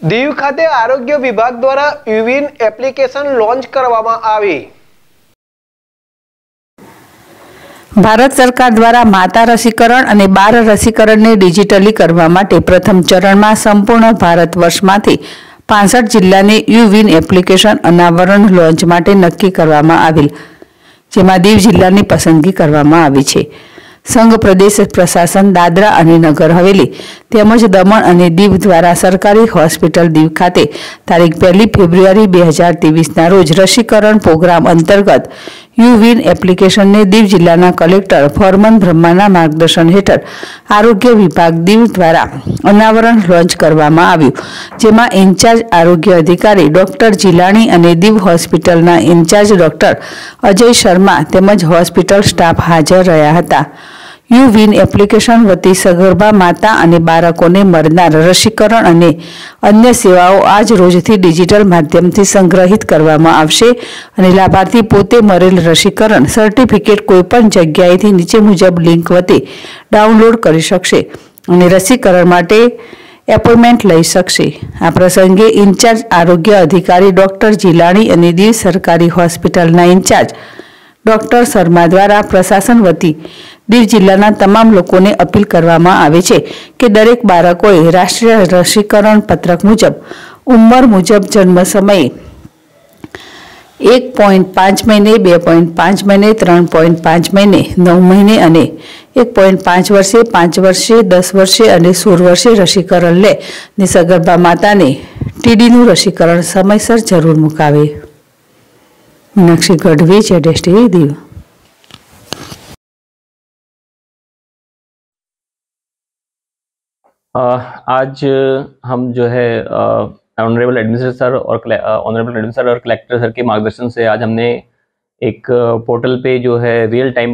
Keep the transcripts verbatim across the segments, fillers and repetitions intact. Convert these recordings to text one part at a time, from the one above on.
દીવ ખાતે આરોગ્ય વિભાગ દ્વારા યુવિન એપ્લિકેશન લોન્ચ કરવામાં આવી। ભારત સરકાર દ્વારા માતા રસીકરણ અને બાળ રસીકરણને ડિજિટલી કરવા માટે પ્રથમ ચરણમાં સંપૂર્ણ ભારત વર્ષમાંથી પાંસઠ જિલ્લાને યુવિન એપ્લિકેશન અનાવરણ લોન્ચ માટે નક્કી કરવામાં આવેલ, જેમાં દીવ જિલ્લાની પસંદગી કરવામાં આવી છે। સંઘ પ્રદેશ પ્રશાસન દાદરા અને નગર હવેલી તેમજ દમણ અને દીવ દ્વારા સરકારી હોસ્પિટલ દીવ ખાતે તારીખ પહેલી ફેબ્રુઆરી બે હજાર ત્રેવીસના રોજ રસીકરણ પ્રોગ્રામ અંતર્ગત યુવિન એપ્લિકેશનને દીવ જિલ્લાના કલેક્ટર ફોરમન બ્રહ્માના માર્ગદર્શન હેઠળ આરોગ્ય વિભાગ દીવ દ્વારા અનાવરણ લોન્ચ કરવામાં આવ્યું, જેમાં ઇન્ચાર્જ આરોગ્ય અધિકારી ડોક્ટર જીલાણી અને દીવ હોસ્પિટલના ઇન્ચાર્જ ડોક્ટર અજય શર્મા તેમજ હોસ્પિટલ સ્ટાફ હાજર રહ્યા હતા। યુવિન એપ્લિકેશન વતી સગર્ભા માતા અને બાળકોને મળનાર રસીકરણ અને અન્ય સેવાઓ આજ રોજથી ડિજિટલ માધ્યમથી સંગ્રહિત કરવામાં આવશે અને લાભાર્થી પોતે મળેલ રસીકરણ સર્ટિફિકેટ કોઈપણ જગ્યાએથી નીચે મુજબ લિંક વતી ડાઉનલોડ કરી શકશે અને રસીકરણ માટે એપોઇન્ટમેન્ટ લઈ શકશે। આ પ્રસંગે ઇન્ચાર્જ આરોગ્ય અધિકારી ડોક્ટર જીલાણી અને દીવ સરકારી હોસ્પિટલના ઇન્ચાર્જ ડોક્ટર શર્મા દ્વારા પ્રશાસન વતી દીવ જિલ્લાના તમામ લોકોને અપીલ કરવામાં આવે છે કે દરેક બાળકોએ રાષ્ટ્રીય રસીકરણ પત્રક મુજબ ઉંમર મુજબ જન્મ સમયે એક પોઈન્ટ પાંચ મહિને, બે પોઈન્ટ પાંચ મહિને, ત્રણ પોઈન્ટ પાંચ મહિને, નવ મહિને અને એક પોઈન્ટ પાંચ વર્ષે, પાંચ વર્ષે, દસ વર્ષે અને સોળ વર્ષે રસીકરણ લે ને સગર્ભા માતાને ટીડીનું રસીકરણ સમયસર જરૂર મુકાવે। મીનાક્ષી ગઢવી, જેડેશ ટીવી, દીવ। आज हम जो है ऑनरेबल एडमिनिस्ट्रेटर सर और ऑनरेबल एडमिनिस्ट्रेटर और कलेक्टर सर के मार्गदर्शन से आज हमने एक पोर्टल पे जो है रियल टाइम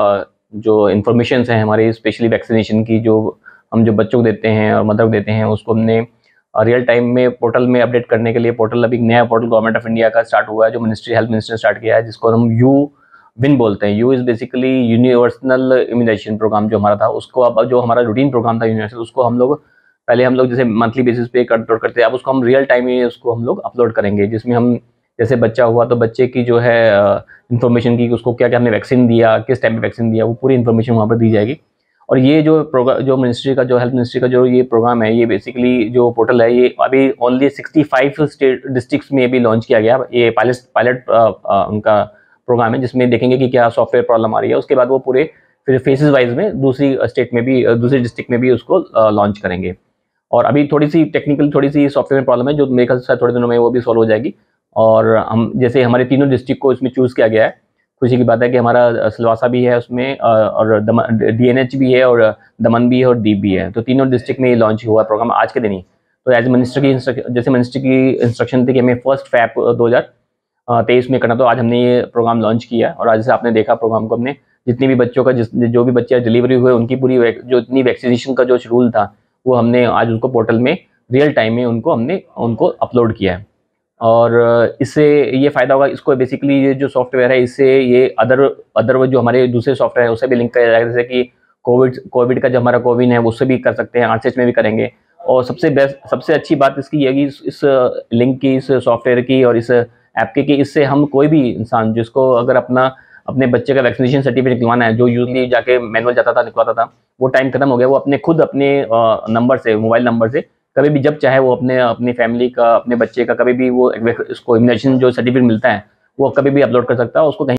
जो इन्फॉर्मेशन है हमारी स्पेशली वैक्सीनेशन की, जो हम जो बच्चों को देते हैं और मदर को देते हैं, उसको हमने रियल टाइम में पोर्टल में अपडेट करने के लिए पोर्टल अभी नया पोर्टल गवर्नमेंट ऑफ इंडिया का स्टार्ट हुआ है, जो मिनिस्ट्री हेल्थ मिनिस्टर ने स्टार्ट किया है, जिसको हम यू विन बोलते हैं। U is basically universal immunisation programme जो हमारा था, उसको अब जो हमारा रूटीन प्रोग्राम था यूनिवर्सल, उसको हम लोग पहले हम लोग जैसे मंथली बेसिस पे अपलोड करते हैं, अब उसको हम रियल टाइम में उसको हम लोग अपलोड करेंगे, जिसमें हम जैसे बच्चा हुआ तो बच्चे की जो है इन्फॉर्मेशन की, उसको क्या क्या हमने वैक्सीन दिया, किस टाइम पे वैक्सीन दिया, वो पूरी इन्फॉर्मेशन वहाँ पर दी जाएगी। और ये जो प्रोग्राम जो मिनिस्ट्री का जो हेल्थ मिनिस्ट्री का जो ये प्रोग्राम है, ये बेसिकली जो पोर्टल है, ये अभी only sixty five state districts में भी लॉन्च किया गया। ये पायलट पायलट उनका प्रोग्राम है, जिसमें देखेंगे कि क्या सॉफ्टवेयर प्रॉब्लम आ रही है, उसके बाद वो पूरे फिर फेसेस वाइज में दूसरी स्टेट में भी दूसरी डिस्ट्रिक्ट में भी उसको लॉन्च करेंगे। और अभी थोड़ी सी टेक्निकल थोड़ी सी सॉफ्टवेयर प्रॉब्लम है, जो मेरे ख्याल से थोड़े दिनों में वो भी सॉल्व हो जाएगी। और हम जैसे हमारे तीनों डिस्ट्रिक्ट को इसमें चूज़ किया गया है, खुशी की बात है कि हमारा सिलवासा भी है उसमें और डी एन एच भी है और दमन भी है और दीप भी है, तो तीनों डिस्ट्रिक्ट में ये लॉन्च हुआ प्रोग्राम आज के दिन ही। तो एज मिनिस्टर की जैसे मिनिस्टर की इंस्ट्रक्शन थी कि हमें फर्स्ट फैप दो हज़ार तेईस में करना, तो आज हमने ये प्रोग्राम लॉन्च किया। और आज से आपने देखा प्रोग्राम को, हमने जितनी भी बच्चों का जिस जो भी बच्चे डिलीवरी हुए उनकी पूरी जो इतनी वैक्सीनेशन का जो शेड्यूल था, वो हमने आज उनको पोर्टल में रियल टाइम में उनको हमने उनको अपलोड किया है। और इससे ये फ़ायदा होगा, इसको बेसिकली ये जो सॉफ्टवेयर है, इससे ये अदर अदर जो हमारे दूसरे सॉफ्टवेयर है उससे भी लिंक किया जाएगा, जैसे कि कोविड कोविड का जो हमारा कोविन है उससे भी कर सकते हैं, आरसीएच में भी करेंगे। और सबसे बेस्ट सबसे अच्छी बात इसकी ये है कि इस, इस लिंक की, इस सॉफ्टवेयर की और इस ऐप के कि इससे हम कोई भी इंसान जिसको अगर अपना अपने बच्चे का वैक्सीनेशन सर्टिफिकेट निकलवाना है, जो यूजली जाके मैनुअल जाता था निकलवाता था, वो टाइम खत्म हो गया। वो अपने खुद अपने नंबर से, मोबाइल नंबर से कभी भी जब चाहे वो अपने अपनी फैमिली का, अपने बच्चे का कभी भी वो इसको इम्यूनाइजेशन जो सर्टिफिकेट मिलता है वो कभी भी अपलोड कर सकता है। उसको कहीं